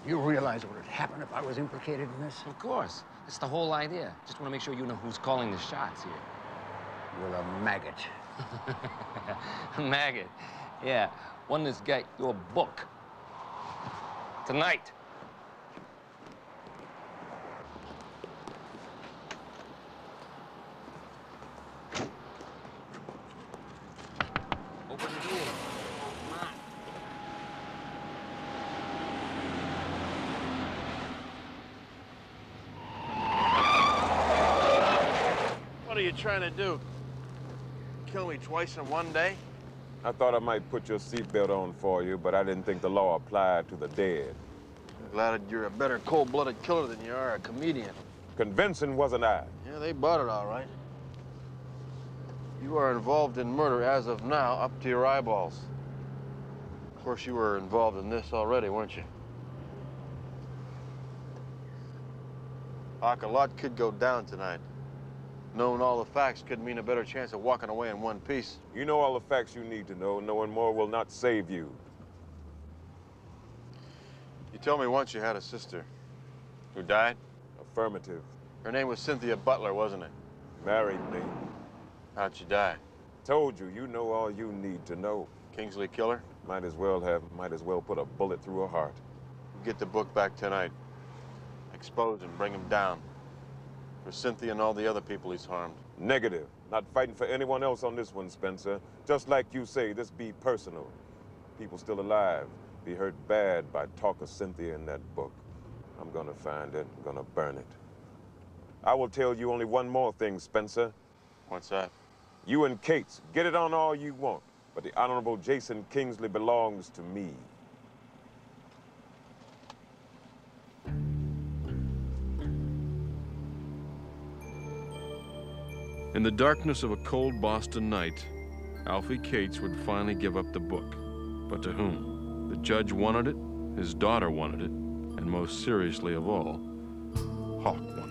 You realize what would happen if I was implicated in this? Of course. That's the whole idea. Just want to make sure you know who's calling the shots here. You're a maggot. Maggot. Yeah. One that's got your book. Tonight. Open the door. Come on. What are you trying to do? Kill me twice in one day? I thought I might put your seatbelt on for you, but I didn't think the law applied to the dead. I'm glad you're a better cold-blooded killer than you are a comedian. Convincing, wasn't I? Yeah, they bought it all right. You are involved in murder as of now, up to your eyeballs. Of course, you were involved in this already, weren't you? Doc, a lot could go down tonight. Knowing all the facts could mean a better chance of walking away in one piece. You know all the facts you need to know. Knowing more will not save you. You told me once you had a sister who died. Affirmative. Her name was Cynthia Butler, wasn't it? Married me. How'd she die? Told you, you know all you need to know. Kingsley killer? Might as well put a bullet through her heart. Get the book back tonight. Expose him, bring him down. For Cynthia and all the other people he's harmed. Negative. Not fighting for anyone else on this one, Spencer. Just like you say, this be personal. People still alive be hurt bad by talk of Cynthia in that book. I'm gonna find it, I'm gonna burn it. I will tell you only one more thing, Spencer. What's that? You and Kate's, get it on all you want, but the Honorable Jason Kingsley belongs to me. In the darkness of a cold Boston night, Alfie Cates would finally give up the book. But to whom? The judge wanted it, his daughter wanted it, and most seriously of all, Hawk wanted it.